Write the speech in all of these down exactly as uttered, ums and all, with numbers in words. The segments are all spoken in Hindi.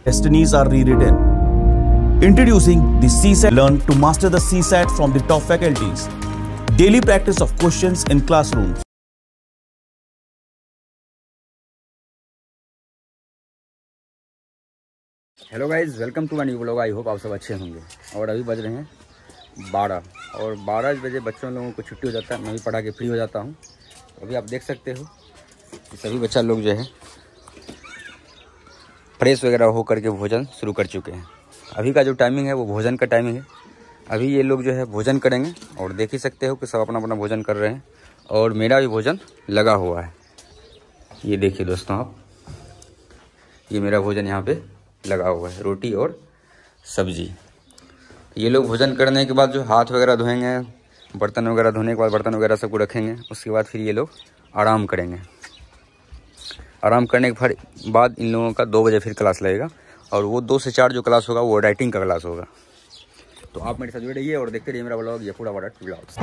destinies are rewritten. Introducing the C SAT. Learn to master the C SAT from the top faculties. Daily practice of questions in classrooms. Hello guys, welcome to my new blog. I hope आप सब अच्छे होंगे। और अभी बज रहे हैं बारह और बारह बजे बच्चों लोगों को छुट्टी हो जाता है। मैं भी पढ़ा के फ्री हो जाता हूँ। अभी आप देख सकते हो कि सभी बच्चा लोग जो है फ्रेश वगैरह हो करके भोजन शुरू कर चुके हैं। अभी का जो टाइमिंग है वो भोजन का टाइमिंग है। अभी ये लोग जो है भोजन करेंगे और देख ही सकते हो कि सब अपना अपना भोजन कर रहे हैं और मेरा भी भोजन लगा हुआ है। ये देखिए दोस्तों, आप ये मेरा भोजन यहाँ पे लगा हुआ है, रोटी और सब्जी। ये लोग भोजन करने के बाद जो हाथ वगैरह धोएंगे, बर्तन वगैरह धोने के बाद बर्तन वगैरह सबको रखेंगे। उसके बाद फिर ये लोग आराम करेंगे। आराम करने के बाद इन लोगों का दो बजे फिर क्लास लगेगा और वो दो से चार जो क्लास होगा वो राइटिंग का क्लास होगा। तो आप मेरे साथ जुड़े रहिए और देखते रहिए मेरा ब्लॉग, ये पूरा बड़ा ब्लॉग।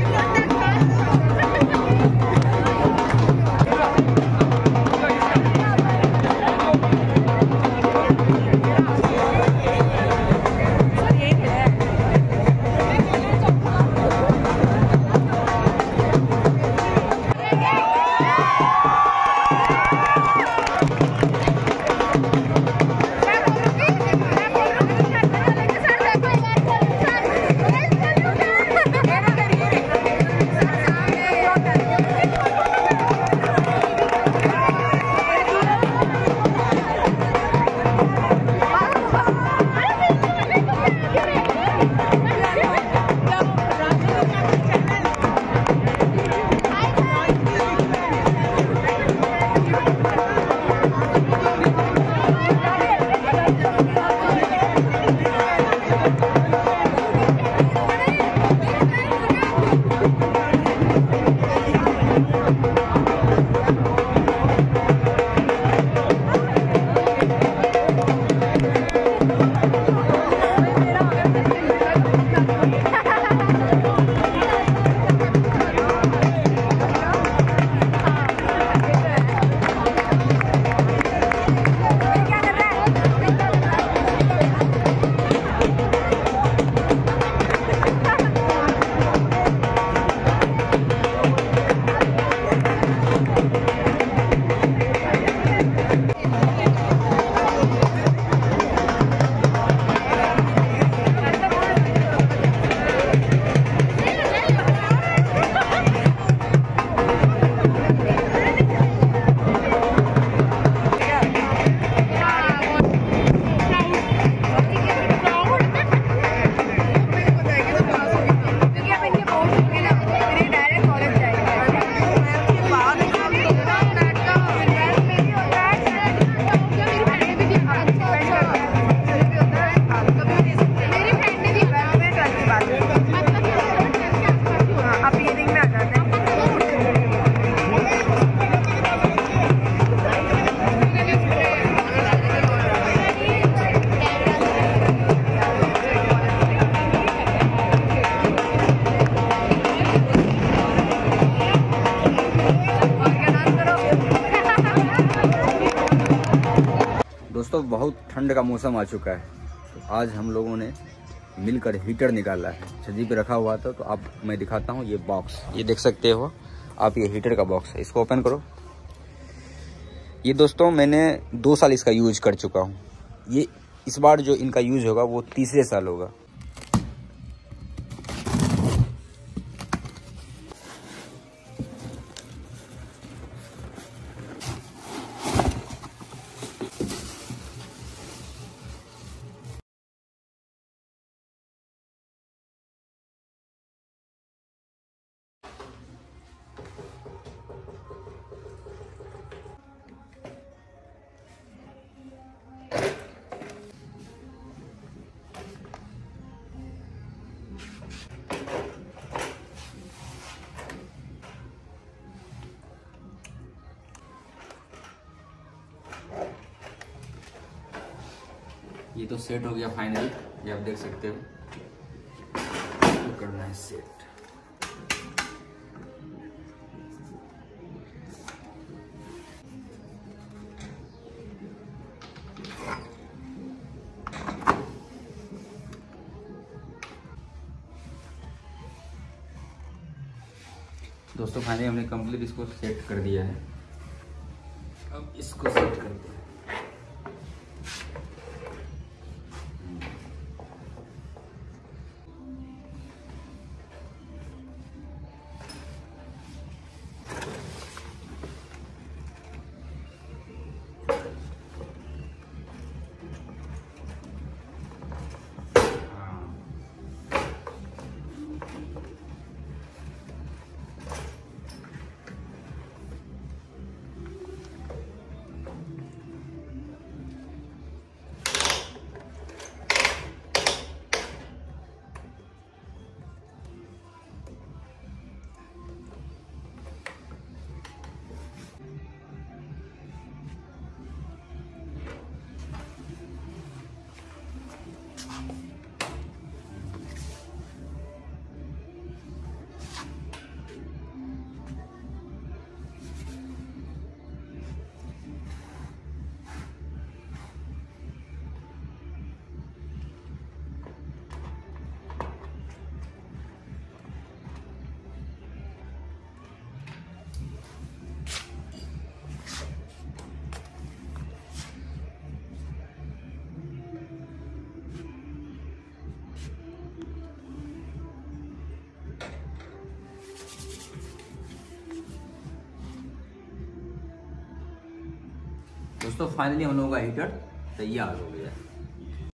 दोस्तों, बहुत ठंड का मौसम आ चुका है। तो आज हम लोगों ने मिलकर हीटर निकाला है। छज्जी पे रखा हुआ था तो आप मैं दिखाता हूँ। ये बॉक्स, ये देख सकते हो आप, ये हीटर का बॉक्स है। इसको ओपन करो। ये दोस्तों मैंने दो साल इसका यूज कर चुका हूँ। ये इस बार जो इनका यूज होगा वो तीसरे साल होगा। ये तो सेट हो गया फाइनली, ये आप देख सकते हो। तो करना है सेट। दोस्तों फाइनली हमने कंप्लीट इसको सेट कर दिया है। अब इसको सेट करते हैं। दोस्तों फाइनली हम लोगों का हीटर तैयार हो गया है।